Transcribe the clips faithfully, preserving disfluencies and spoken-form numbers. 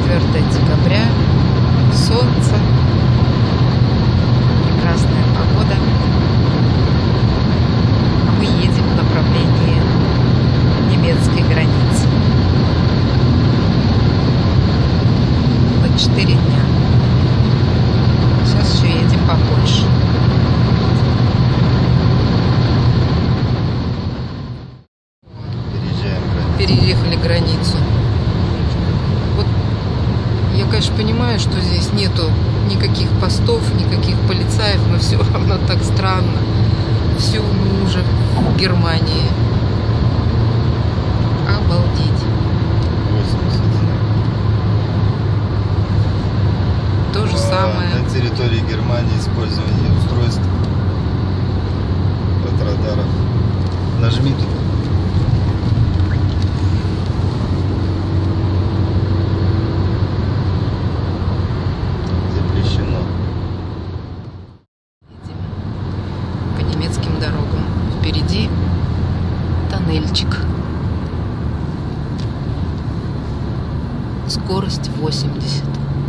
четвёртое декабря. Солнце. Прекрасная погода. А мы едем в направлении немецкой границы. На четыре дня. Сейчас еще едем по Польше. Переехали границу. Вот я, конечно, понимаю, что здесь нету никаких постов, никаких полицаев, но все равно так странно. Все, мы уже в Германии. Обалдеть. То же самое. На территории Германии использование устройств от радаров. Нажми тут. Запрещено. По немецким дорогам. Впереди тоннельчик. Скорость восемьдесят.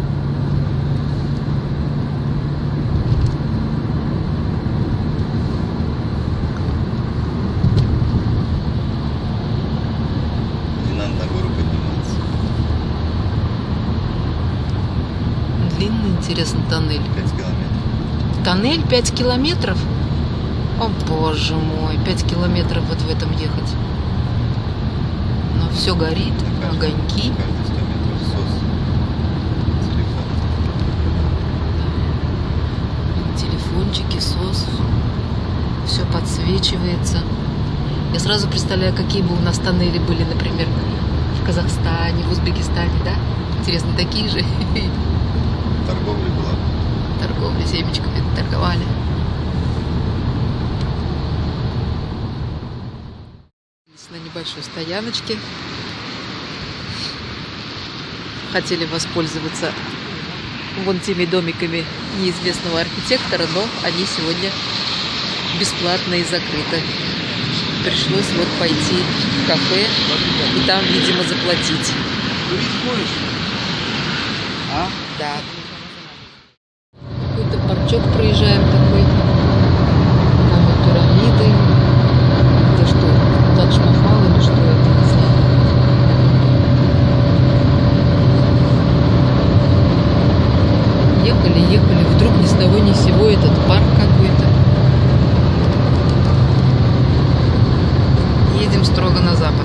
Длинный, интересный тоннель. пять километров. Тоннель пять километров? О, боже мой, пять километров вот в этом ехать. Но все горит, каждый, огоньки. Каждый сто метров сос. Телефон. Телефончики, сос. Все подсвечивается. Я сразу представляю, какие бы у нас тоннели были, например, в Казахстане, в Узбекистане, да? Интересно, такие же. Торговля была. Торговля семечками торговали. На небольшой стояночке. Хотели воспользоваться вон теми домиками неизвестного архитектора, но они сегодня бесплатно и закрыты. Пришлось вот пойти в кафе и там, видимо, заплатить. А? Да. Какой-то парчок проезжаем такой. Там и пирамиды. Это что? Тадж-Махал или что это? Не знаю. Ехали, ехали. Вдруг ни с того ни с сего этот парк какой-то. Едем строго на запад.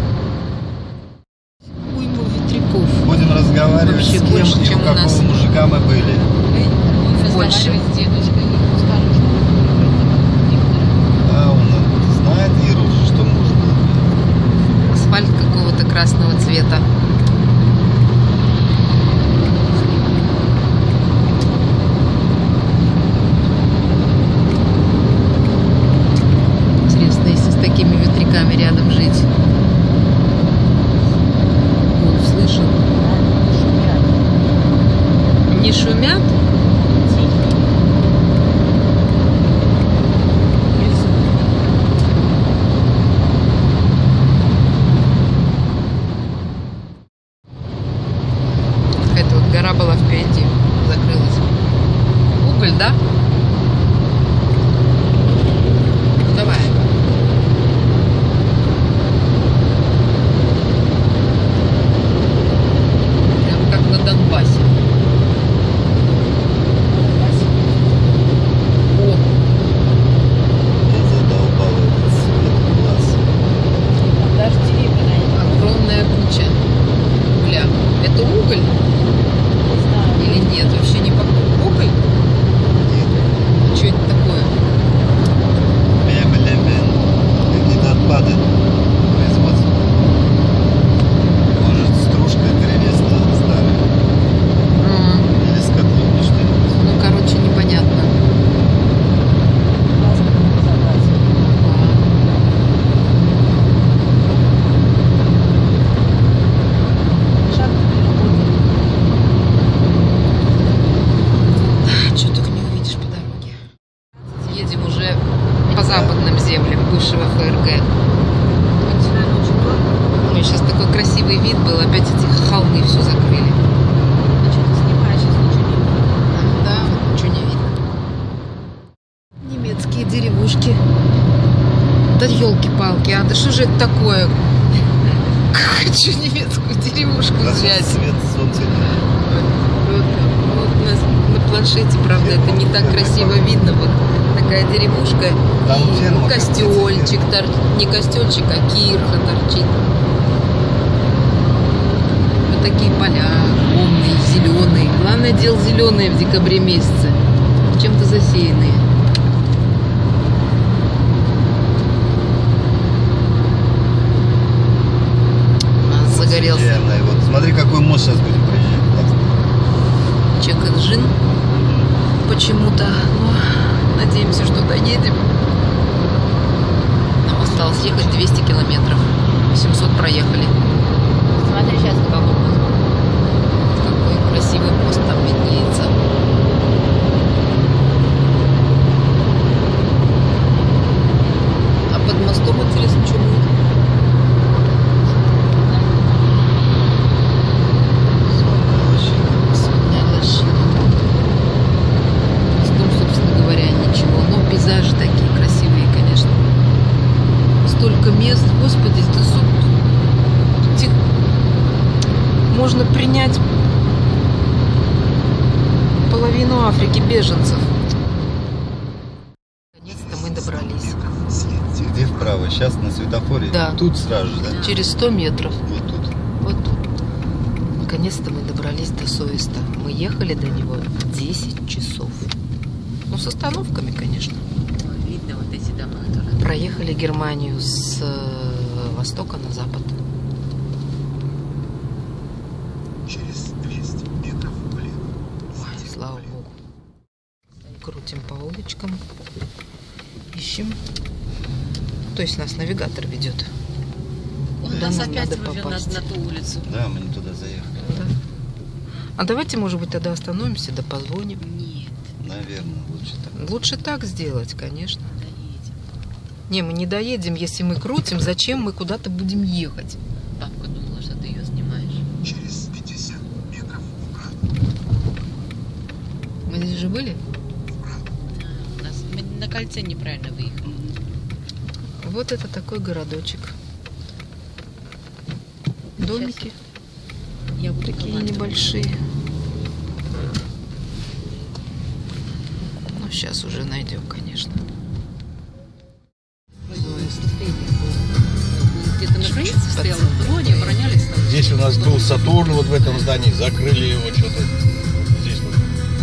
Уйму ветряков. Будем разговаривать Вообще с кем больше, и чем у у какого нас. мужика мы были. Больше. А он знает, Иру, что муж был? Асфальт какого-то красного цвета. Интересно, если с такими ветряками рядом жить. Гул слышал? Не шумят? Какая-то вот гора была впереди, закрылась. Уголь, да? Давай. Прям как на Донбассе. О, Я задолбал этот свет глаз. огромная куча угля. Это уголь? Или нет? Вообще не похоже. Уголь? Что это такое? Мебель, какие-то отпады производства. Может, стружка древесная старая. А, Или с котловни что-нибудь. ну, короче, непонятно. Что только не увидишь по дороге. Едем уже по западным землям бывшего ФРГ. Ой, сейчас такой красивый вид был, опять эти холмы все закрыли. деревушки. Да елки-палки, а да что же это такое? Хочу немецкую деревушку взять. Свет солнца нет. Вот, вот у нас на планшете, правда, это не так красиво видно. Вот такая деревушка. Там И ферма, костельчик торчит. Не костельчик, а кирха торчит. Вот такие поля, умные, зеленые. Главное дело зеленые в декабре месяце. Чем-то засеянные. Загорелся. Верно. И вот смотри, какой мост сейчас будем проезжать. Чек-Эджин почему-то. Но надеемся, что доедем. Нам осталось ехать двести километров. семьсот проехали. Смотри, сейчас Какой красивый мост там виднеется. А под мостом, интересно, что будет? Свиная лощина. Ну, собственно говоря, ничего. Но пейзажи такие красивые, конечно. Столько мест, господи, это суд. Тут можно принять половину Африки беженцев. Наконец-то мы добрались. Где вправо? Сейчас на светофоре? Да. Тут сразу же, да? Через сто метров. Вот тут. Вот тут. Наконец-то мы добрались до Соеста. Мы ехали до него десять часов. Ну, с остановками, конечно. видно вот эти дома, которые... Проехали Германию с востока на запад. Через двести метров влево. Ой, слава богу. Крутим по улочкам. Ищем. То есть нас навигатор ведет. Он Куда нас нам опять надо вывел на, попасть? на ту улицу. Да, мы не туда заехали. Да. А давайте, может быть, тогда остановимся, да позвоним. Нет, Наверное, лучше так. Лучше так сделать, конечно. доедем. Не, мы не доедем, если мы крутим. Зачем мы куда-то будем ехать? Папка думала, что ты ее снимаешь. Через пятьдесят метров вправо. Мы здесь же были? А, у нас, мы на кольце неправильно выехали. Вот это такой городочек. Домики Я буду такие командовать. небольшие. Ну, сейчас уже найдем, конечно. Где-то на границе стоял, ну, они оборонялись там. Здесь у нас был Сатурн вот в этом здании, закрыли его что-то. Здесь вот.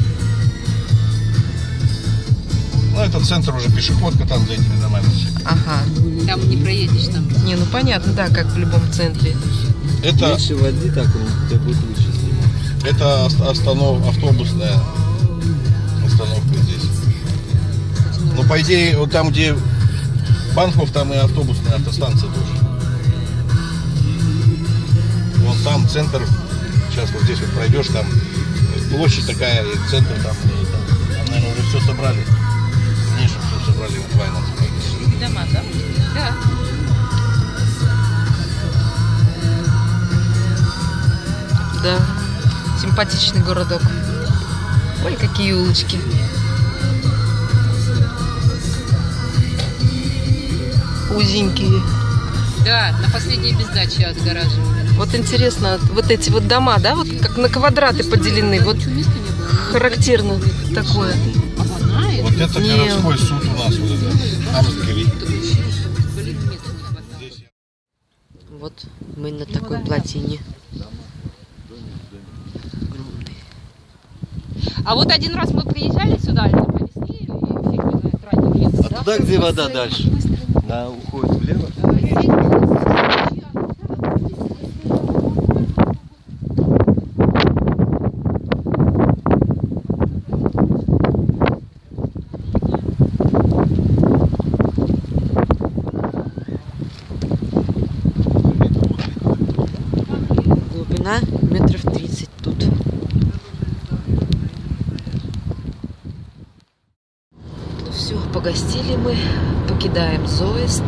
Ну, это центр уже пешеходка там за этими домами. Ага. Там не проедешь, там. Не, ну понятно, да, как в любом центре. Это, Меньше воды, так он тебя будет лучше снимать. это ост- останов, автобусная остановка здесь. Ну, по идее, вот там, где Банхов, там и автобусная автостанция тоже. Вон там центр, сейчас вот здесь вот пройдешь, там площадь такая, и центр там, и там, там, наверное, уже все собрали. Ниже все собрали, вот Вайнов. Дома, да? Да. Да, симпатичный городок. Ой, какие улочки. Узенькие. Да, на последней бездаче отгораживали. Вот интересно, вот эти вот дома, да, вот как на квадраты поделены. Вот характерно такое. Вот это Не. городской суд у нас, вот это, Амстгови. Здесь Вот мы на такой плотине. А вот один раз мы приезжали сюда, это по весне, или фиг его знает, ранним летом, А да? туда, где вода дальше? Да, уходит влево. Глубина метров тридцать тут. Ну все, погостили мы, покидаем Зоест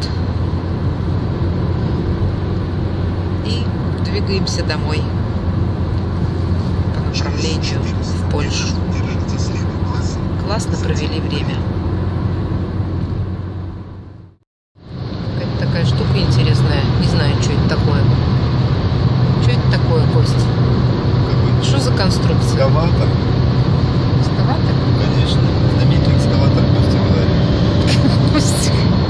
и двигаемся домой по направлению в Польшу. Классно провели время. штука интересная. Не знаю, что это такое. Что это такое, Кость? Какой-то Что за конструкция? экскаватор. Экскаватор? Конечно. Знаменитый экскаватор Костя Владимирович. Кость.